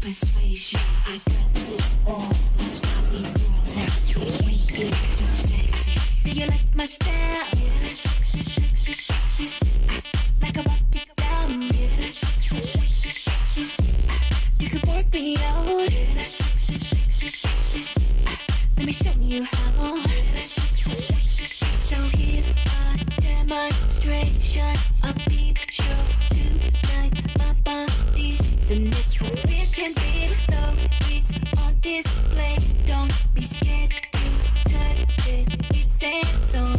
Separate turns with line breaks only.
persuasion. I got it all. That's why these girls have to hate me, 'cause I'm sexy. Do you like my style? Yeah, that's sexy, sexy, sexy. Like I walk it down. Yeah, that's sexy, sexy, sexy. You can work me out. Yeah, that's sexy, sexy, sexy. Let me show you how. Yeah, that's sexy, sexy, sexy. So here's a demonstration. A peep show tonight. My body's an exhibition, baby. Though it's on display, don't be scared to touch it. It's hands on.